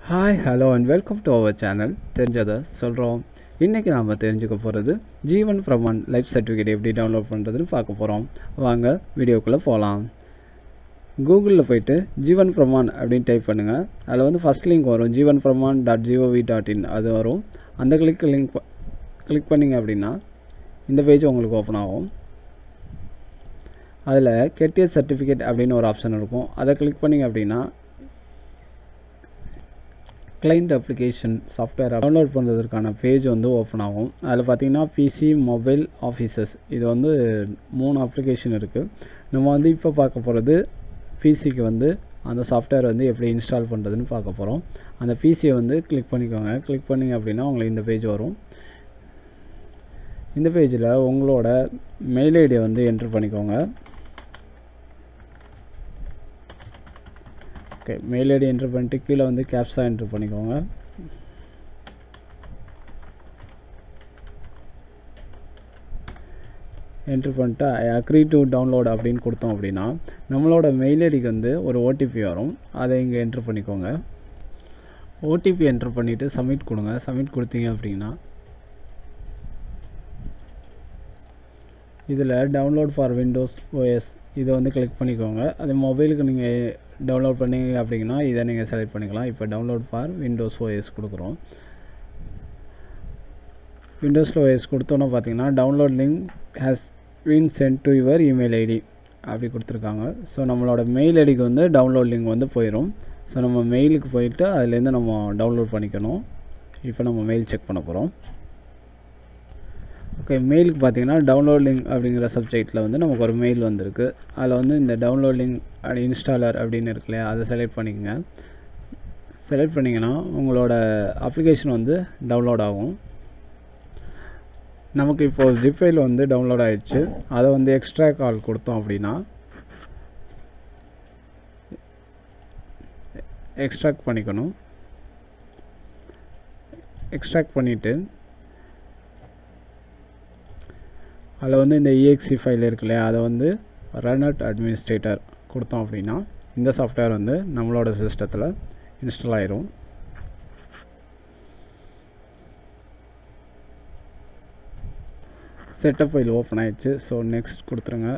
Hi hello and welcome to our channel. தெரிஞ்சதை சொல்கிறோம். இன்றைக்கி நாம் தெரிஞ்சுக்க போகிறது ஜீவன் பிரமான் லைஃப் சர்டிஃபிகேட் எப்படி டவுன்லோட் பண்ணுறதுன்னு பார்க்க போகிறோம். வாங்க வீடியோக்குள்ளே போகலாம். கூகுளில் போய்ட்டு ஜீவன் பிரமான் அப்படின்னு டைப் பண்ணுங்கள். அதில் வந்து ஃபஸ்ட் லிங்க் வரும், jivanpraman.gov.in அது வரும். அந்த கிளிக் பண்ணிங்க அப்படின்னா இந்த பேஜ் உங்களுக்கு ஓப்பன் ஆகும். அதில் கெட் எ சர்டிஃபிகேட் அப்படின்னு ஒரு ஆப்ஷன் இருக்கும். அதை கிளிக் பண்ணிங்க அப்படின்னா கிளைண்ட் அப்ளிகேஷன் சாஃப்ட்வேர் டவுன்லோட் பண்ணுறதுக்கான பேஜ் வந்து ஓப்பன் ஆகும். அதில் பார்த்தீங்கன்னா பிசி, மொபைல், ஆஃபீஸஸ் இது வந்து 3 அப்ளிகேஷன் இருக்குது. நம்ம வந்து இப்போ பார்க்க போகிறது பிசிக்கு வந்து அந்த சாஃப்ட்வேர் வந்து எப்படி இன்ஸ்டால் பண்ணுறதுன்னு பார்க்க போகிறோம். அந்த பிசியை வந்து கிளிக் பண்ணிக்கோங்க. கிளிக் பண்ணிங்க அப்படின்னா உங்களுக்கு இந்த பேஜ் வரும். இந்த பேஜில் உங்களோட மெயில் ஐடியை வந்து என்ட்ரு பண்ணிக்கோங்க. ஓகே, மெயில் ஐடி என்ட்ரு பண்ணிட்டு கீழே வந்து கேப்ஸா என்ட்ரு பண்ணிக்கோங்க. என்ட்ரு பண்ணிட்டு ஐ அக்ரி டு டவுன்லோட் அப்படின்னு கொடுத்தோம் அப்படின்னா நம்மளோட மெயில் ஐடிக்கு வந்து ஒரு ஓடிபி வரும். அதை இங்கே என்ட்ரு பண்ணிக்கோங்க. ஓடிபி என்ட்ரு பண்ணிவிட்டு சப்மிட் கொடுங்க. சப்மிட் கொடுத்தீங்க அப்படின்னா இதில் டவுன்லோட் ஃபார் விண்டோஸ் ஓஎஸ் இதை வந்து கிளிக் பண்ணிக்கோங்க. அது மொபைலுக்கு நீங்கள் டவுன்லோட் பண்ணிங்க அப்படின்னா இதை நீங்கள் செலக்ட் பண்ணிக்கலாம். இப்போ டவுன்லோட் ஃபார் விண்டோஸ் ஓஎஸ் கொடுக்குறோம். விண்டோஸ் ஓஎஸ் கொடுத்தோன்னா பார்த்தீங்கன்னா download link has been sent to your email ID அப்படி கொடுத்துருக்காங்க. ஸோ நம்மளோட மெயில் ஐடிக்கு வந்து டவுன்லோட் லிங்க் வந்து போயிடும். ஸோ நம்ம மெயிலுக்கு போயிட்டு அதுலேருந்து நம்ம டவுன்லோட் பண்ணிக்கணும். இப்போ நம்ம மெயில் செக் பண்ண போகிறோம். ஓகே, மெயிலுக்கு பார்த்தீங்கன்னா டவுன்லோட் லிங்க் அப்படிங்கிற சப்ஜெக்டில் வந்து நமக்கு ஒரு மெயில் வந்திருக்கு. அதில் வந்து இந்த டவுன்லோட் லிங்க் இன்ஸ்டாலர் அப்படின்னு இருக்கு இல்லையா, அதை செலக்ட் பண்ணிக்கங்க. செலக்ட் பண்ணிங்கன்னா உங்களோட அப்ளிகேஷன் வந்து டவுன்லோட் ஆகும். நமக்கு இப்போது ஜிப் ஃபைல் வந்து டவுன்லோட் ஆகிடுச்சு. அதை வந்து எக்ஸ்ட்ரா கால் கொடுத்தோம் அப்படின்னா எக்ஸ்ட்ராக்ட் பண்ணிக்கணும். எக்ஸ்ட்ராக்ட் பண்ணிவிட்டு அதில் வந்து இந்த EXE ஃபைல் இருக்கு இல்லையா, அதை வந்து ரன் அட் அட்மினிஸ்ட்ரேட்டர் கொடுத்தோம் அப்படின்னா இந்த சாஃப்ட்வேர் வந்து நம்மளோட சிஸ்டத்தில் இன்ஸ்டால் ஆயிரும். செட்டப் ஃபைல் ஓப்பன் ஆயிடுச்சு. ஸோ நெக்ஸ்ட் கொடுத்துருங்க.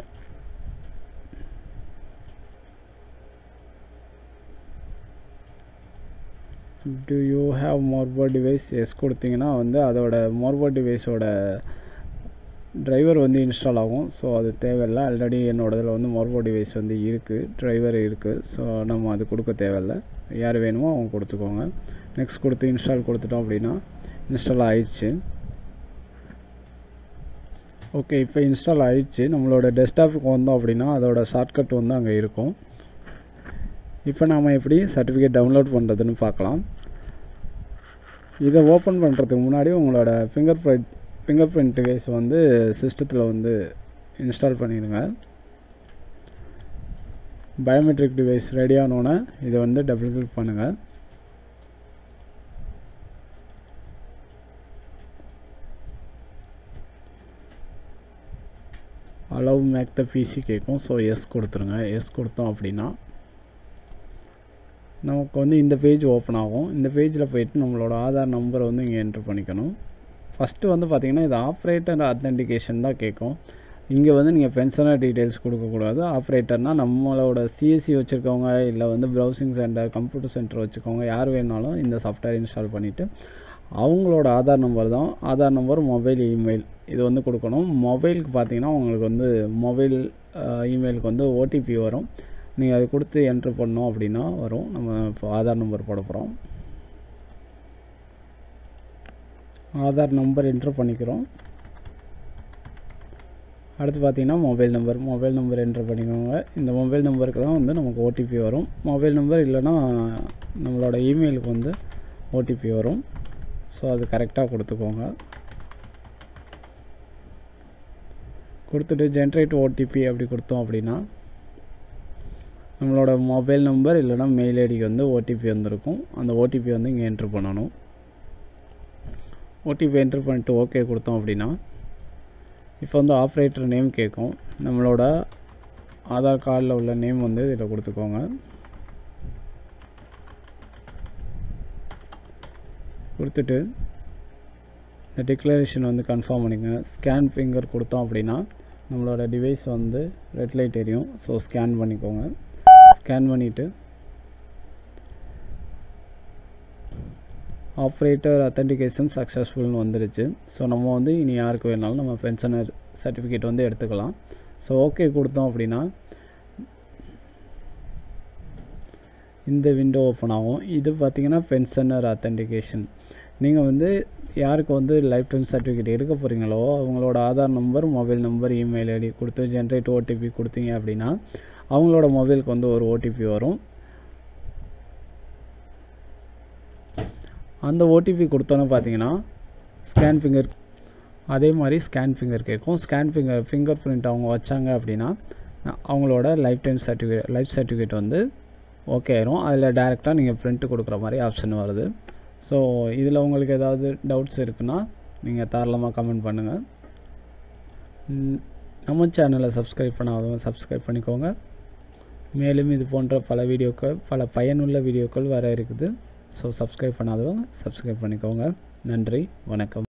Do you have Morpho RD device yes கொடுத்தீங்கன்னா வந்து அதோட மோர்போர்ட் டிவைஸோட டிரைவர் வந்து இன்ஸ்டால் ஆகும். ஸோ அது தேவையில்லை. ஆல்ரெடி என்னோடதில் வந்து மோர்போர்ட் டிவைஸ் வந்து இருக்குது, டிரைவர் இருக்குது. ஸோ நம்ம அது கொடுக்க தேவையில்லை. யார் வேணுமோ அவங்க கொடுத்துக்கோங்க. நெக்ஸ்ட் கொடுத்து இன்ஸ்டால் கொடுத்துட்டோம் அப்படின்னா இன்ஸ்டால் ஆயிடுச்சு. ஓகே, இப்போ இன்ஸ்டால் ஆயிடுச்சு. நம்மளோட டெஸ்க்டாப்புக்கு வந்தோம் அப்படின்னா அதோட ஷார்ட்கட் வந்து அங்கே இருக்கும். இப்போ நாம் எப்படி சர்டிஃபிகேட் டவுன்லோட் பண்ணுறதுன்னு பார்க்கலாம். இதை ஓப்பன் பண்ணுறதுக்கு முன்னாடி உங்களோட ஃபிங்கர் பிரிண்ட் டிவைஸ் வந்து சிஸ்டத்தில் வந்து இன்ஸ்டால் பண்ணிடுங்க. பயோமெட்ரிக் டிவைஸ் ரெடி ஆனோன்னே இதை வந்து டபுள் கிளிக் பண்ணுங்கள். அலோவ் மேக் த பிசி கேட்கும். ஸோ எஸ் கொடுத்துருங்க. எஸ் கொடுத்தோம் அப்படின்னா நமக்கு வந்து இந்த பேஜ் ஓப்பன் ஆகும். இந்த பேஜில் போய்ட்டு நம்மளோட ஆதார் நம்பரை வந்து இங்கே என்ட்ரு பண்ணிக்கணும். ஃபஸ்ட்டு வந்து பார்த்திங்கன்னா இது ஆப்ரேட்டர் அத்தென்டிகேஷன் தான் கேட்கும். இங்கே வந்து நீங்கள் பென்ஷனர் டீட்டெயில்ஸ் கொடுக்கக்கூடாது. ஆப்ரேட்டர்னால் நம்மளோட சிஎஸ்சி வச்சுருக்கவங்க இல்லை வந்து ப்ரௌசிங் சென்டர், கம்ப்யூட்டர் சென்டர் வச்சுக்கோங்க, யார் வேணாலும் இந்த சாஃப்ட்வேர் இன்ஸ்டால் பண்ணிவிட்டு அவங்களோட ஆதார் நம்பர் தான், ஆதார் நம்பர், மொபைல், இமெயில் இது வந்து கொடுக்கணும். மொபைலுக்கு பார்த்திங்கன்னா உங்களுக்கு வந்து மொபைல் இமெயிலுக்கு வந்து ஓடிபி வரும். நீங்கள் அது கொடுத்து என்ட்ரு பண்ணோம் அப்படின்னா வரும். நம்ம இப்போ ஆதார் நம்பர் போட போகிறோம். ஆதார் நம்பர் என்ட்ரு பண்ணிக்கிறோம். அடுத்து பார்த்திங்கன்னா மொபைல் நம்பர் என்ட்ரு பண்ணிக்கோங்க. இந்த மொபைல் நம்பருக்கு தான் வந்து நமக்கு ஓடிபி வரும். மொபைல் நம்பர் இல்லைன்னா நம்மளோட இமெயிலுக்கு வந்து ஓடிபி வரும். ஸோ அது கரெக்டாக கொடுத்துக்கோங்க. கொடுத்துட்டு ஜென்ரேட் ஓடிபி அப்படி கொடுத்தோம் அப்படின்னா நம்மளோட மொபைல் நம்பர் இல்லைனா மெயில் ஐடிக்கு வந்து ஓடிபி வந்திருக்கும். அந்த ஓடிபி வந்து இங்கே என்ட்ரு பண்ணணும். ஓடிபி என்ட்ரு பண்ணிட்டு ஓகே கொடுத்தோம் அப்படின்னா இப்போ வந்து ஆப்ரேட்டர் நேம் கேட்கும். நம்மளோட ஆதார் கார்டில் உள்ள நேம் வந்து இதில் கொடுத்துக்கோங்க. கொடுத்துட்டு இந்த டிக்ளரேஷன் வந்து கன்ஃபார்ம் பண்ணிக்கோங்க. ஸ்கேன் ஃபிங்கர் கொடுத்தோம் அப்படின்னா நம்மளோட டிவைஸ் வந்து ரெட் லைட் எரியும். ஸோ ஸ்கேன் பண்ணிக்கோங்க. ஸ்கேன் பண்ணிவிட்டு ஆப்ரேட்டர் அத்தன்டிகேஷன் சக்ஸஸ்ஃபுல்னு வந்துருச்சு. ஸோ நம்ம வந்து இனி யாருக்கு வேணாலும் நம்ம பென்ஷனர் சர்டிஃபிகேட் வந்து எடுத்துக்கலாம். ஸோ ஓகே கொடுத்தோம் அப்படின்னா இந்த விண்டோ ஓப்பன் ஆகும். இது பார்த்திங்கன்னா பென்ஷனர் அத்தன்டிகேஷன். நீங்கள் வந்து யாருக்கு வந்து லைஃப் டைம் சர்டிஃபிகேட் எடுக்க போகிறீங்களோ அவங்களோட Aadhaar number, mobile number, email ID கொடுத்து ஜென்ரேட் ஓடிபி கொடுத்தீங்க அப்படின்னா அவங்களோட மொபைலுக்கு வந்து ஒரு ஓடிபி வரும். அந்த ஓடிபி கொடுத்தோன்னு பார்த்தீங்கன்னா ஸ்கேன் ஃபிங்கர், அதே மாதிரி ஸ்கேன் ஃபிங்கர் கேட்கும். ஸ்கேன் ஃபிங்கர் பிரிண்ட் அவங்க வச்சாங்க அப்படின்னா அவங்களோட லைஃப் சர்டிஃபிகேட் வந்து ஓகே ஆயிரும். அதில் டேரெக்டாக நீங்கள் பிரிண்ட் கொடுக்குற மாதிரி ஆப்ஷன் வருது. ஸோ இதில் உங்களுக்கு ஏதாவது டவுட்ஸ் இருக்குன்னா நீங்கள் தாராளமாக கமெண்ட் பண்ணுங்கள். நம்ம சேனலை சப்ஸ்கிரைப் பண்ணாதவங்க சப்ஸ்கிரைப் பண்ணிக்கோங்க. மேலும் இது போன்ற பல பயனுள்ள வீடியோக்கள் வர இருக்குது. ஸோ சப்ஸ்கிரைப் பண்ணாதவங்க சப்ஸ்கிரைப் பண்ணிக்கோங்க. நன்றி, வணக்கம்.